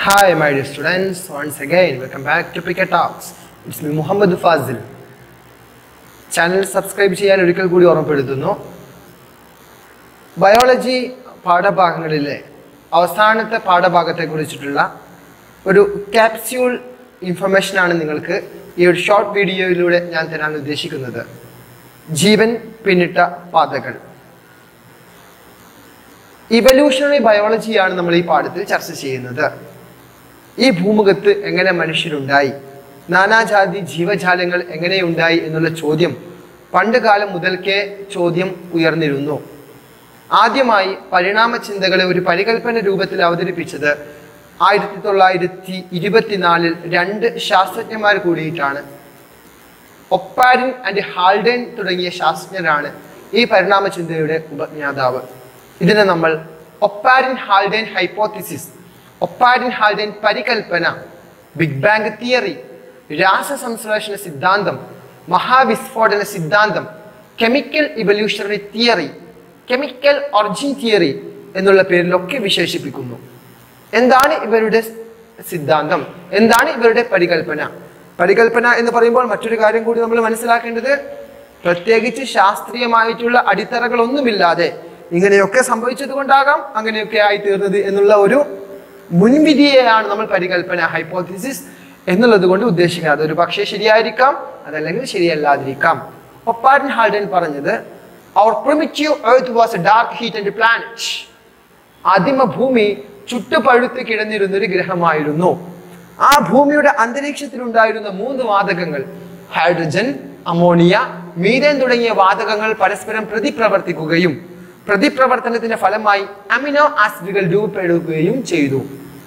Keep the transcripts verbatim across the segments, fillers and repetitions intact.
Hi, my dear students. Once again, welcome back to P K Talks. It's me, Muhammad Fazil. Channel subscribe ചെയ്യാൻ ഒരിക്കൽ കൂടി ഓർമ്മപ്പെടുത്തുന്നു. Biology പാഠഭാഗങ്ങളിലെ അവസാനത്തെ പാഠഭാഗത്തെക്കുറിച്ചിട്ടുള്ള ഒരു capsule information ആണ് നിങ്ങൾക്ക് ഈ ഒരു ഷോർട്ട് വീഡിയോയിലൂടെ ഞാൻ തരാൻ ഉദ്ദേശിക്കുന്നത്. ജീവൻ പിന്നിട്ട പാതകൾ. ഇവല്യൂഷണറി ബയോളജിയാണ് നമ്മൾ ഈ പാഠത്തിൽ ചർച്ച ചെയ്യുന്നത്. ഈ ഭൂമുഖത്ത് എങ്ങനെ മനുഷ്യരുണ്ടായി, നാനാജാതി ജീവജാലങ്ങൾ എങ്ങനെയുണ്ടായി എന്നുള്ള ചോദ്യം പണ്ട് കാലം മുതൽക്കേ ചോദ്യം ഉയർന്നിരുന്നു. ആദ്യമായി പരിണാമ ചിന്തകളെ ഒരു പരികൽപ്പന രൂപത്തിൽ അവതരിപ്പിച്ചത് ആയിരത്തി തൊള്ളായിരത്തി ഇരുപത്തിനാലിൽ രണ്ട് ശാസ്ത്രജ്ഞന്മാർ കൂടിയിട്ടാണ്. ഒപ്പാരിൻ ആൻഡ് ഹാൾഡൻ തുടങ്ങിയ ശാസ്ത്രജ്ഞരാണ് ഈ പരിണാമ ചിന്തയുടെ ഉപജ്ഞാതാവ്. ഇതിനെ നമ്മൾ Oparin Haldane hypothesis, Oparin Haldane പരികൽപ്പന, ബിഗ് ബാങ് തിയറി, രാസസംശ്ലേഷണ സിദ്ധാന്തം, മഹാവിസ്ഫോടന സിദ്ധാന്തം, chemical evolutionary theory, chemical origin theory എന്നുള്ള പേരിലൊക്കെ വിശേഷിപ്പിക്കുന്നു. എന്താണ് ഇവരുടെ സിദ്ധാന്തം? എന്താണ് ഇവരുടെ പരികൽപ്പന? പരികൽപ്പന എന്ന് പറയുമ്പോൾ മറ്റൊരു കാര്യം കൂടി നമ്മൾ മനസ്സിലാക്കേണ്ടത്, പ്രത്യേകിച്ച് ശാസ്ത്രീയമായിട്ടുള്ള അടിത്തറകളൊന്നുമില്ലാതെ ഇങ്ങനെയൊക്കെ സംഭവിച്ചത് കൊണ്ടാകാം അങ്ങനെയൊക്കെ ആയി തീർന്നത് എന്നുള്ള ഒരു മുൻവിധിയെയാണ് നമ്മൾ പരികൽപ്പന, ഹൈപ്പോത്തിസിസ് എന്നുള്ളത് കൊണ്ട് ഉദ്ദേശിക്കുന്നത്. അതൊരു പക്ഷേ ശരിയായിരിക്കാം, അതല്ലെങ്കിൽ ശരിയല്ലാതിരിക്കാം. ഒപ്പാരിൻ ഹാൾഡൻ പറഞ്ഞത്, അവർ primitive earth was a dark heated planet. ആദിമ ഭൂമി ചുട്ടുപഴുത്ത് കിടന്നിരുന്ന ഒരു ഗ്രഹമായിരുന്നു. ആ ഭൂമിയുടെ അന്തരീക്ഷത്തിൽ ഉണ്ടായിരുന്ന മൂന്ന് വാതകങ്ങൾ, ഹൈഡ്രജൻ, അമോണിയ, മീഥേൻ തുടങ്ങിയ വാതകങ്ങൾ പരസ്പരം പ്രതിപ്രവർത്തിക്കുകയും പ്രതിപ്രവർത്തനത്തിന്റെ ഫലമായി അമിനോ ആസിഡുകൾ രൂപപ്പെടുകയും ചെയ്തു.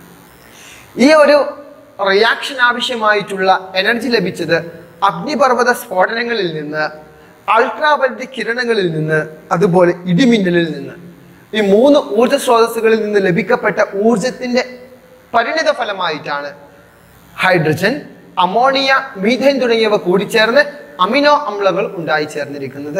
ഈ ഒരു റിയാക്ഷൻ ആവശ്യമായിട്ടുള്ള എനർജി ലഭിച്ചത് അഗ്നിപർവ്വത സ്ഫോടനങ്ങളിൽ നിന്ന്, അൾട്രാവയലറ്റ് കിരണങ്ങളിൽ നിന്ന്, അതുപോലെ ഇടിമിന്നലിൽ നിന്ന്. ഈ മൂന്ന് ഊർജ സ്രോതസ്സുകളിൽ നിന്ന് ലഭിക്കപ്പെട്ട ഊർജത്തിന്റെ പരിണിത ഫലമായിട്ടാണ് ഹൈഡ്രജൻ, അമോണിയ, മീഥേൻ തുടങ്ങിയവ കൂടിച്ചേർന്ന് അമിനോ അമ്ലങ്ങൾ ഉണ്ടായി ചേർന്നിരിക്കുന്നത്.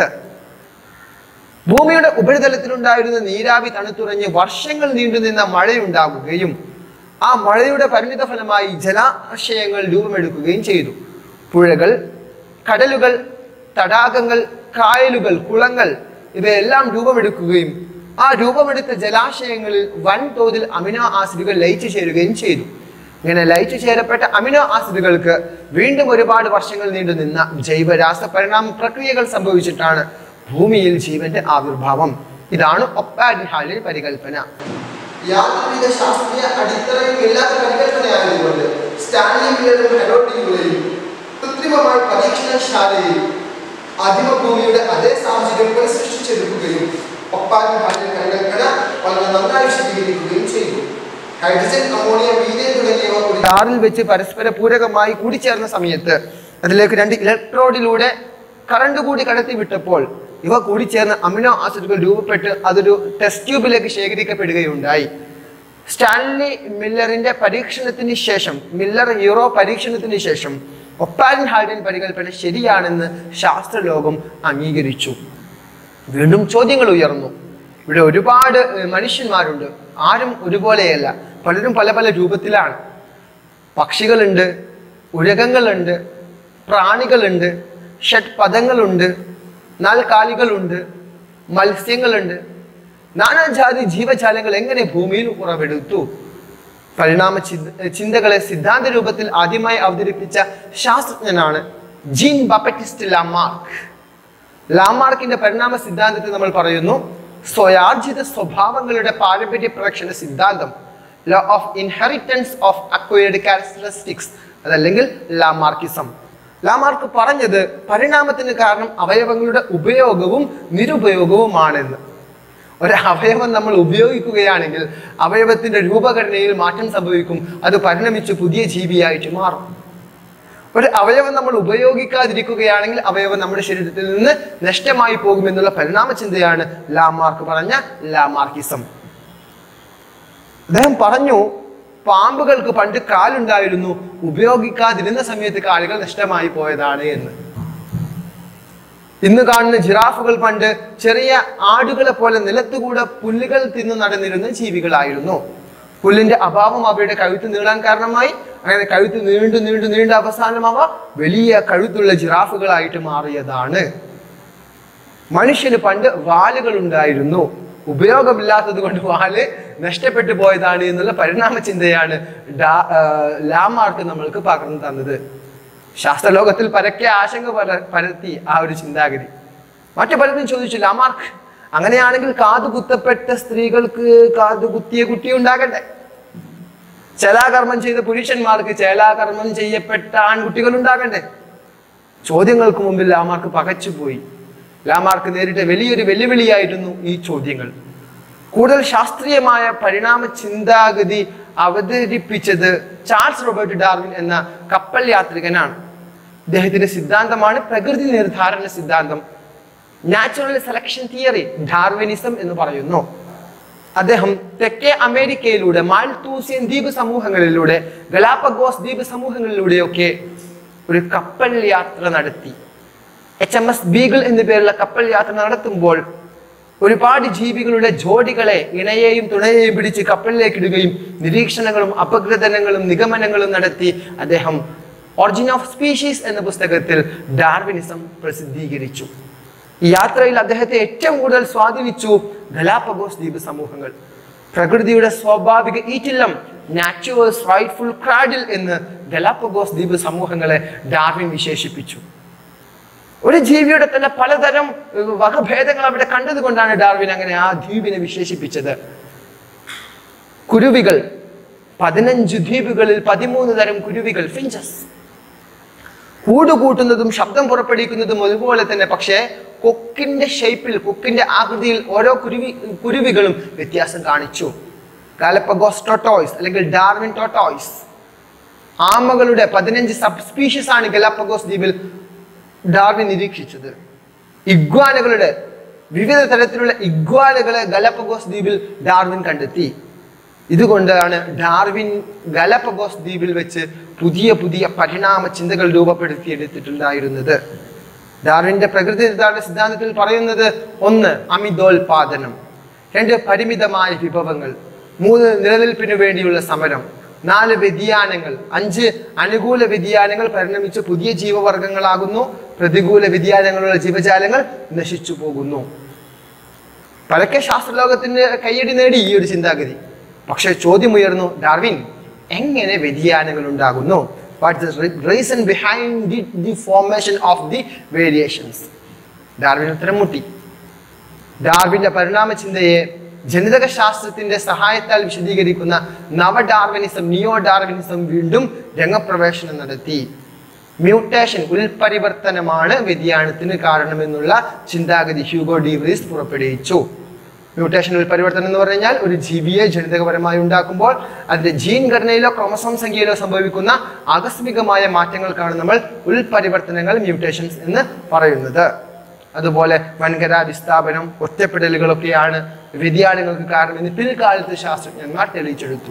ഭൂമിയുടെ ഉപരിതലത്തിലുണ്ടായിരുന്ന നീരാവി തണുത്തുറഞ്ഞ് വർഷങ്ങൾ നീണ്ടുനിന്ന മഴയുണ്ടാകുകയും ആ മഴയുടെ പരിണിത ഫലമായി ജലാശയങ്ങൾ രൂപമെടുക്കുകയും ചെയ്തു. പുഴകൾ, കടലുകൾ, തടാകങ്ങൾ, കായലുകൾ, കുളങ്ങൾ ഇവയെല്ലാം രൂപമെടുക്കുകയും ആ രൂപമെടുത്ത ജലാശയങ്ങളിൽ വൻതോതിൽ അമിനോ ആസിഡുകൾ ലയിച്ചു ചേരുകയും ചെയ്തു. ഇങ്ങനെ ലയിച്ചു ചേരപ്പെട്ട അമിനോ ആസിഡുകൾക്ക് വീണ്ടും ഒരുപാട് വർഷങ്ങൾ നീണ്ടുനിന്ന ജൈവരാസ പരിണാമ പ്രക്രിയകൾ സംഭവിച്ചിട്ടാണ് ഭൂമിയിൽ ജീവന്റെ ആവിർഭാവം. ഇതാണ് ഒപ്പാരിൻ ഹാൾഡൻ പരികൽപ്പന. യാതൊരുവിധ ശാസ്ത്രീയ അടിത്തറയും ഇല്ലാത്ത പരികൽപ്പനയായതുകൊണ്ട് സ്റ്റാൻലി മില്ലറും ഹെറോൾഡ് യൂലറും കൃത്രിമമായി പരീക്ഷണശാലയിൽ ആദിമ ഭൂമിയുടെ അതേ സാഹചര്യം പുനഃസൃഷ്ടിച്ചെടുക്കുകയും ഒപ്പാരിൻ ഹാൾഡൻ പരികൽപ്പന വളരെ നന്നായി വിശദീകരിക്കുകയും ചെയ്തു. ഹൈഡ്രജൻ, അമോണിയ, മീഥേൻ തുടങ്ങിയവ ടാറിൽ വെച്ച് പരസ്പര പൂരകമായി കൂടിച്ചേർന്ന സമയത്ത് അതിലേക്ക് രണ്ട് ഇലക്ട്രോഡിലൂടെ കറണ്ട് കൂടി കടത്തി വിട്ടപ്പോൾ ഇവ കൂടിച്ചേർന്ന് അമിനോ ആസിഡുകൾ രൂപപ്പെട്ട് അതൊരു ടെസ്റ്റ് ട്യൂബിലേക്ക് ശേഖരിക്കപ്പെടുകയുണ്ടായി. സ്റ്റാൻലി മില്ലറിന്റെ പരീക്ഷണത്തിന് ശേഷം, മില്ലർ യൂറോ പരീക്ഷണത്തിന് ശേഷം ഒപ്പാരിൻ ഹാൾഡൻ പരികൽപ്പന ശരിയാണെന്ന് ശാസ്ത്രലോകം അംഗീകരിച്ചു. വീണ്ടും ചോദ്യങ്ങൾ ഉയർന്നു. ഇവിടെ ഒരുപാട് മനുഷ്യന്മാരുണ്ട്, ആരും ഒരുപോലെയല്ല, പലരും പല പല രൂപത്തിലാണ്. പക്ഷികളുണ്ട്, ഉരകങ്ങളുണ്ട്, പ്രാണികളുണ്ട്, ഷഡ്പദങ്ങളുണ്ട്, നാൽക്കാലികളുണ്ട്, മത്സ്യങ്ങളുണ്ട്. നാനാജാതി ജീവജാലങ്ങൾ എങ്ങനെ ഭൂമിയിൽ ഉറവെടുത്തു? പരിണാമ ചിന്തകളെ സിദ്ധാന്ത രൂപത്തിൽ ആദ്യമായി അവതരിപ്പിച്ച ശാസ്ത്രജ്ഞനാണ് ജീൻ ബാപ്റ്റിസ്റ്റ് ലാമാർക്ക്. ലാമാർക്കിന്റെ പരിണാമ സിദ്ധാന്തത്തെ നമ്മൾ പറയുന്നു സ്വയാർജിത സ്വഭാവങ്ങളുടെ പാരമ്പര്യ പ്രക്ഷണ സിദ്ധാന്തം, law of inheritance of acquired characteristics, അതല്ലെങ്കിൽ ലാമാർക്കിസം. ലാമാർക്ക് പറഞ്ഞത് പരിണാമത്തിന് കാരണം അവയവങ്ങളുടെ ഉപയോഗവും നിരുപയോഗവുമാണെന്ന്. ഒരു അവയവം നമ്മൾ ഉപയോഗിക്കുകയാണെങ്കിൽ അവയവത്തിന്റെ രൂപഘടനയിൽ മാറ്റം സംഭവിക്കും, അത് പരിണമിച്ച് പുതിയ ജീവിയായിട്ട് മാറും. ഒരു അവയവം നമ്മൾ ഉപയോഗിക്കാതിരിക്കുകയാണെങ്കിൽ അവയവം നമ്മുടെ ശരീരത്തിൽ നിന്ന് നഷ്ടമായി പോകുമെന്നുള്ള പരിണാമ ചിന്തയാണ് ലാമാർക്ക് പറഞ്ഞ ലാമാർക്കിസം. അദ്ദേഹം പറഞ്ഞു, പാമ്പുകൾക്ക് പണ്ട് കാലുണ്ടായിരുന്നു, ഉപയോഗിക്കാതിരുന്ന സമയത്ത് കാലുകൾ നഷ്ടമായി പോയതാണ് എന്ന്. ഇന്ന് കാണുന്ന ജിറാഫുകൾ പണ്ട് ചെറിയ ആടുകളെ പോലെ നിലത്തുകൂടെ പുല്ലുകൾ തിന്നു നടന്നിരുന്ന ജീവികളായിരുന്നു. പുല്ലിന്റെ അഭാവം അവയുടെ കഴുത്ത് നീളാൻ കാരണമായി. അങ്ങനെ കഴുത്ത് നീണ്ടു നീണ്ടു നീണ്ട അവസാനം അവ വലിയ കഴുത്തുള്ള ജിറാഫുകളായിട്ട് മാറിയതാണ്. മനുഷ്യന് പണ്ട് വാലുകൾ ഉണ്ടായിരുന്നു, ഉപയോഗമില്ലാത്തത് കൊണ്ട് വാല് നഷ്ടപ്പെട്ടു പോയതാണ് എന്നുള്ള പരിണാമ ചിന്തയാണ് ലാമാർക്ക് നമ്മൾക്ക് പകർന്നു തന്നത്. ശാസ്ത്രലോകത്തിൽ പരക്കെ ആശങ്ക പരത്തി ആ ഒരു ചിന്താഗതി. മറ്റു പലരും ചോദിച്ചു, ലാമാർക്ക് അങ്ങനെയാണെങ്കിൽ കാതുകുത്തപ്പെട്ട സ്ത്രീകൾക്ക് കാതുകുത്തിയ കുട്ടി ഉണ്ടാകട്ടെ, ചേലാകർമ്മം ചെയ്ത പുരുഷന്മാർക്ക് ചേലാകർമ്മം ചെയ്യപ്പെട്ട ആൺകുട്ടികൾ ഉണ്ടാകട്ടെ? ചോദ്യങ്ങൾക്ക് മുമ്പിൽ ലാമാർക്ക് പകച്ചുപോയി. ലാമാർക്ക് നേരിട്ട വലിയൊരു വെല്ലുവിളിയായിരുന്നു ഈ ചോദ്യങ്ങൾ. കൂടുതൽ ശാസ്ത്രീയമായ പരിണാമ ചിന്താഗതി അവതരിപ്പിച്ചത് ചാൾസ് റോബർട്ട് ഡാർവിൻ എന്ന കപ്പൽ യാത്രികനാണ്. അദ്ദേഹത്തിന്റെ സിദ്ധാന്തമാണ് പ്രകൃതി നിർദ്ധാരണ സിദ്ധാന്തം, നാച്ചുറൽ സെലക്ഷൻ തിയറി, ഡാർവിനിസം എന്ന് പറയുന്നു. അദ്ദേഹം തെക്കേ അമേരിക്കയിലൂടെ മാൾത്തൂസിയൻ ദ്വീപ് സമൂഹങ്ങളിലൂടെ ഗലാപ്പഗോസ് ദ്വീപ് സമൂഹങ്ങളിലൂടെയൊക്കെ ഒരു കപ്പൽ യാത്ര നടത്തി. എച്ച് എം എസ് ബീഗിൾ എന്നു പേരുള്ള കപ്പൽ യാത്ര നടത്തുമ്പോൾ ഒരുപാട് ജീവികളുടെ ജോഡികളെ, ഇണയെയും തുണയെയും പിടിച്ച് കപ്പലിലേക്ക് ഇടുകയും നിരീക്ഷണങ്ങളും അപഗ്രഥനങ്ങളും നിഗമനങ്ങളും നടത്തി അദ്ദേഹം ഒറിജിൻ ഓഫ് സ്പീഷീസ് എന്ന പുസ്തകത്തിൽ ഡാർവിനിസം പ്രസിദ്ധീകരിച്ചു. ഈ യാത്രയിൽ അദ്ദേഹത്തെ ഏറ്റവും കൂടുതൽ സ്വാധീനിച്ചു ഗലാപ്പഗോസ് ദ്വീപ് സമൂഹങ്ങൾ. പ്രകൃതിയുടെ സ്വാഭാവിക ഈറ്റില്ലം, നാച്ചുറൽസ് റൈറ്റ്ഫുൾ ക്രാഡിൽ എന്ന് ഗലാപ്പഗോസ് ദ്വീപ് സമൂഹങ്ങളെ ഡാർവിൻ വിശേഷിപ്പിച്ചു. ഒരു ജീവിയുടെ തന്നെ പലതരം വകഭേദങ്ങൾ അവിടെ കണ്ടതുകൊണ്ടാണ് ഡാർവിൻ അങ്ങനെ ആ ദ്വീപിനെ വിശേഷിപ്പിച്ചത്. കുരുവികൾ, പതിനഞ്ച് ദ്വീപുകളിൽ പതിമൂന്ന് തരം കുരുവികൾ, ഫിഞ്ചസ്. കൂടുകൂട്ടുന്നതും ശബ്ദം പുറപ്പെടുവിക്കുന്നതും അതുപോലെ തന്നെ, പക്ഷേ കൊക്കിന്റെ ഷേപ്പിൽ, കൊക്കിന്റെ ആകൃതിയിൽ ഓരോ കുരുവി കുരുവികളും വ്യത്യാസം കാണിച്ചു. ഗാലപ്പഗോസ് ടോട്ടോയ്സ് അല്ലെങ്കിൽ ഡാർവിൻ ടോട്ടോയ്സ്. ആമകളുടെ പതിനഞ്ച് സബ് സ്പീഷീസ് ആണ് ഗലാപ്പഗോസ് ദ്വീപിൽ ഡാർവിൻ നിരീക്ഷിച്ചത്. ഇഗ്വാനകളുടെ വിവിധ തരത്തിലുള്ള ഇഗ്വാനകളെ ഗലാപ്പഗോസ് ദ്വീപിൽ ഡാർവിൻ കണ്ടെത്തി. ഇതുകൊണ്ടാണ് ഡാർവിൻ ഗലാപ്പഗോസ് ദ്വീപിൽ വെച്ച് പുതിയ പുതിയ പരിണാമ ചിന്തകൾ രൂപപ്പെടുത്തിയെടുത്തിട്ടുണ്ടായിരുന്നത്. ഡാർവിന്റെ പ്രകൃതി നിർദ്ധാരണ സിദ്ധാന്തത്തിൽ പറയുന്നത്, ഒന്ന് അമിതോൽപാദനം, രണ്ട് പരിമിതമായ വിഭവങ്ങൾ, മൂന്ന് നിലനിൽപ്പിനു വേണ്ടിയുള്ള സമരം, നാല് വ്യതിയാനങ്ങൾ, അഞ്ച് അനുകൂല വ്യതിയാനങ്ങൾ പരിണമിച്ച് പുതിയ ജീവവർഗങ്ങളാകുന്നു, പ്രതികൂല വ്യതിയാനങ്ങളുള്ള ജീവജാലങ്ങൾ നശിച്ചു പോകുന്നു. പലക്കെ ശാസ്ത്രലോകത്തിന്റെ കയ്യടി നേടി ഈ ഒരു ചിന്താഗതി. പക്ഷെ ചോദ്യം ഉയർന്നു, ഡാർവിൻ, എങ്ങനെ വ്യതിയാനങ്ങൾ ഉണ്ടാകുന്നു? What is the reason behind the, the formation of the variations? Darwin ഉത്തരം മുട്ടി. ഡാർവിന്റെ പരിണാമ ചിന്തയെ ജനിതക ശാസ്ത്രത്തിന്റെ സഹായത്താൽ വിശദീകരിക്കുന്ന നവ ഡാർവിനിസം, നിയോ ഡാർവിനിസം വീണ്ടും രംഗപ്രവേശനം നടത്തി. മ്യൂട്ടേഷൻ, ഉൽപരിവർത്തനമാണ് വ്യതിയാനത്തിന് കാരണമെന്നുള്ള ചിന്താഗതി ഹ്യൂഗോ ഡി വ്രീസ് പുറപ്പെടുവിച്ചു. മ്യൂട്ടേഷൻ, ഉൽപരിവർത്തനം എന്ന് പറഞ്ഞാൽ ഒരു ജീവിയെ ജനിതകപരമായി ഉണ്ടാക്കുമ്പോൾ അതിന്റെ ജീൻ ഘടനയിലോ ക്രോമസോം സംഖ്യയിലോ സംഭവിക്കുന്ന ആകസ്മികമായ മാറ്റങ്ങൾക്കാണ് നമ്മൾ ഉൽപരിവർത്തനങ്ങൾ, മ്യൂട്ടേഷൻസ് എന്ന് പറയുന്നത്. അതുപോലെ വൻകര വിസ്ഥാപനം, ഒറ്റപ്പെടലുകളൊക്കെയാണ് വ്യതിയാനങ്ങൾക്ക് കാരണമെന്ന് പിൽക്കാലത്ത് ശാസ്ത്രജ്ഞന്മാർ തെളിയിച്ചെടുത്തു.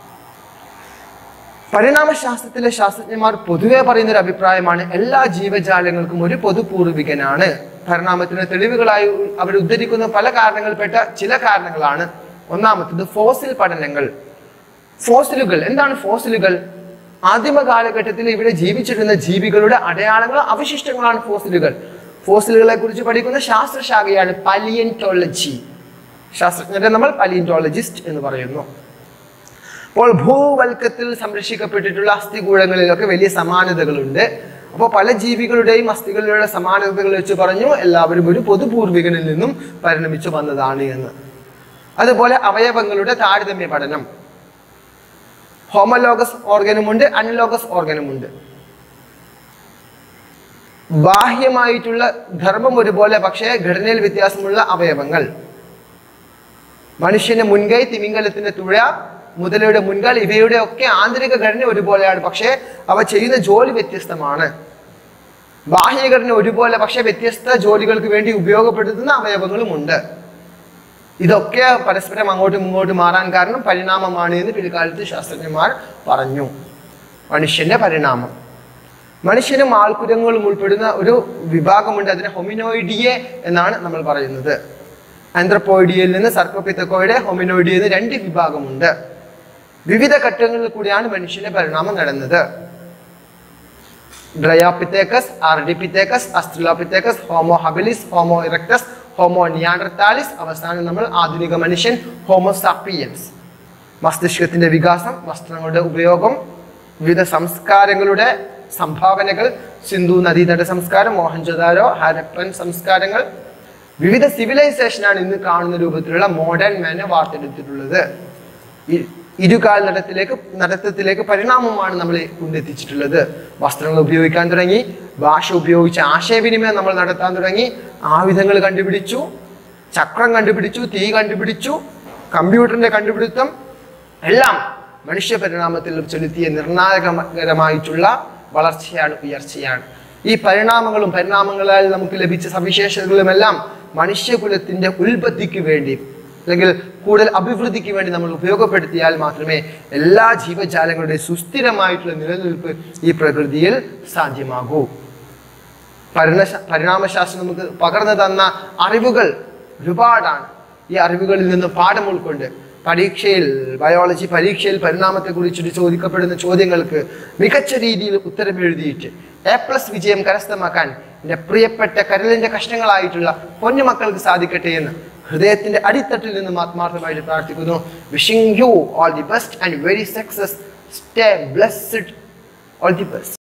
പരിണാമശാസ്ത്രത്തിലെ ശാസ്ത്രജ്ഞന്മാർ പൊതുവെ പറയുന്ന ഒരു അഭിപ്രായമാണ്, എല്ലാ ജീവജാലങ്ങൾക്കും ഒരു പൊതുപൂർവികനാണ്. പരിണാമത്തിന് തെളിവുകളായി അവർ ഉദ്ധരിക്കുന്ന പല കാരണങ്ങൾപ്പെട്ട ചില കാരണങ്ങളാണ്. ഒന്നാമത്തത് ഫോസിൽ പഠനങ്ങൾ. ഫോസിലുകൾ എന്താണ്? ഫോസിലുകൾ ആദിമ കാലഘട്ടത്തിൽ ഇവിടെ ജീവിച്ചിരുന്ന ജീവികളുടെ അടയാളങ്ങൾ, അവശിഷ്ടങ്ങളാണ് ഫോസിലുകൾ. ഫോസിലുകളെ കുറിച്ച് പഠിക്കുന്ന ശാസ്ത്രശാഖയാണ് പലിയന്റോളജി. ശാസ്ത്രജ്ഞരെ നമ്മൾ പലിയന്റോളജിസ്റ്റ് എന്ന് പറയുന്നു. അപ്പോൾ ഭൂവൽക്കത്തിൽ സംരക്ഷിക്കപ്പെട്ടിട്ടുള്ള അസ്ഥികൂടങ്ങളിലൊക്കെ വലിയ സമാനതകളുണ്ട്. അപ്പോൾ പല ജീവികളുടെയും അസ്ഥികളുടെ സമാനതകൾ വെച്ച് പറഞ്ഞു എല്ലാവരും ഒരു പൊതുപൂർവികനിൽ നിന്നും പരിണമിച്ചു വന്നതാണ് എന്ന്. അതുപോലെ അവയവങ്ങളുടെ താരതമ്യ പഠനം. Homologous ഓർഗനുമുണ്ട്, analogous ഓർഗനുമുണ്ട്. ബാഹ്യമായിട്ടുള്ള ധർമ്മം ഒരുപോലെ, പക്ഷേ ഘടനയിൽ വ്യത്യാസമുള്ള അവയവങ്ങൾ. മനുഷ്യന്റെ മുൻകൈ, തിമിംഗലത്തിന്റെ തുഴ, മുതലയുടെ മുൻകാൽ, ഇവയുടെ ഒക്കെ ആന്തരിക ഘടന ഒരുപോലെയാണ്, പക്ഷേ അവ ചെയ്യുന്ന ജോലി വ്യത്യസ്തമാണ്. ബാഹ്യഘടന ഒരുപോലെ, പക്ഷെ വ്യത്യസ്ത ജോലികൾക്ക് വേണ്ടി ഉപയോഗപ്പെടുത്തുന്ന അവയവങ്ങളുമുണ്ട്. ഇതൊക്കെ പരസ്പരം അങ്ങോട്ടും ഇങ്ങോട്ടും മാറാൻ കാരണം പരിണാമമാണ് എന്ന് പിൽക്കാലത്ത് ശാസ്ത്രജ്ഞന്മാർ പറഞ്ഞു. മനുഷ്യന്റെ പരിണാമം. മനുഷ്യനും ആൾക്കുരങ്ങളും ഉൾപ്പെടുന്ന ഒരു വിഭാഗമുണ്ട്, അതിനെ ഹൊമിനോയിഡിയെ എന്നാണ് നമ്മൾ പറയുന്നത്. ആന്ത്രപ്പോയിഡിയയിൽ നിന്ന് സർക്കോപിത്തക്കോയിഡ്, ഹൊമിനോയിഡിയ എന്ന് രണ്ട് വിഭാഗമുണ്ട്. വിവിധ ഘട്ടങ്ങളിൽ കൂടിയാണ് മനുഷ്യന്റെ പരിണാമം നടന്നത്. Dryopithecus, Ardipithecus, Australopithecus, Homo habilis, Homo erectus, Homo neanderthalensis, അവസാനം നമ്മൾ ആധുനിക മനുഷ്യൻ ഹോമോ സാപ്പിയൻസ്. മസ്തിഷ്കത്തിന്റെ വികാസം, വസ്ത്രങ്ങളുടെ ഉപയോഗം, വിവിധ സംസ്കാരങ്ങളുടെ സംഭാവനകൾ, സിന്ധു നദീതട സംസ്കാരം, മോഹൻജദാരോ, ഹാരപ്പൻ സംസ്കാരങ്ങൾ, വിവിധ സിവിലൈസേഷനാണ് ഇന്ന് കാണുന്ന രൂപത്തിലുള്ള മോഡേൺ മാനെ വാർത്തെടുത്തിട്ടുള്ളത്. ഇരുകാൽ നടത്തിലേക്ക് നടത്തത്തിലേക്ക് പരിണാമമാണ് നമ്മൾ കൊണ്ടെത്തിച്ചിട്ടുള്ളത്. വസ്ത്രങ്ങൾ ഉപയോഗിക്കാൻ തുടങ്ങി, ഭാഷ ഉപയോഗിച്ച് ആശയവിനിമയം നമ്മൾ നടത്താൻ തുടങ്ങി, ആയുധങ്ങൾ കണ്ടുപിടിച്ചു, ചക്രം കണ്ടുപിടിച്ചു, തീ കണ്ടുപിടിച്ചു, കമ്പ്യൂട്ടറിന്റെ കണ്ടുപിടുത്തം എല്ലാം മനുഷ്യ പരിണാമത്തിൽ ചെലുത്തിയ നിർണായകരമായിട്ടുള്ള വളർച്ചയാണ്, ഉയർച്ചയാണ്. ഈ പരിണാമങ്ങളും പരിണാമങ്ങളാൽ നമുക്ക് ലഭിച്ച സവിശേഷതകളുമെല്ലാം മനുഷ്യകുലത്തിന്റെ ഉൽപ്പത്തിക്ക് വേണ്ടി അല്ലെങ്കിൽ കൂടുതൽ അഭിവൃദ്ധിക്ക് വേണ്ടി നമ്മൾ ഉപയോഗപ്പെടുത്തിയാൽ മാത്രമേ എല്ലാ ജീവജാലങ്ങളുടെ സുസ്ഥിരമായിട്ടുള്ള നിലനിൽപ്പ് ഈ പ്രകൃതിയിൽ സാധ്യമാകൂ. പരിണ പരിണാമശാസ്ത്രം നമുക്ക് പകർന്നു തന്ന അറിവുകൾ ഒരുപാടാണ്. ഈ അറിവുകളിൽ നിന്ന് പാഠം ഉൾക്കൊണ്ട് പരീക്ഷയിൽ ബയോളജി പരീക്ഷയിൽ പരിണാമത്തെ കുറിച്ചിട്ട് ചോദിക്കപ്പെടുന്ന ചോദ്യങ്ങൾക്ക് മികച്ച രീതിയിൽ ഉത്തരം എഴുതിയിട്ട് എ പ്ലസ് വിജയം കരസ്ഥമാക്കാൻ എൻ്റെ പ്രിയപ്പെട്ട കരളിന്റെ കഷ്ണങ്ങളായിട്ടുള്ള പൊന്നുമക്കൾക്ക് സാധിക്കട്ടെ എന്ന് ഹൃദയത്തിന്റെ അടിത്തട്ടിൽ നിന്നും ആത്മാർത്ഥമായിട്ട് പ്രാർത്ഥിക്കുന്നു. Wishing you all the best and very success. Stay blessed. All the best.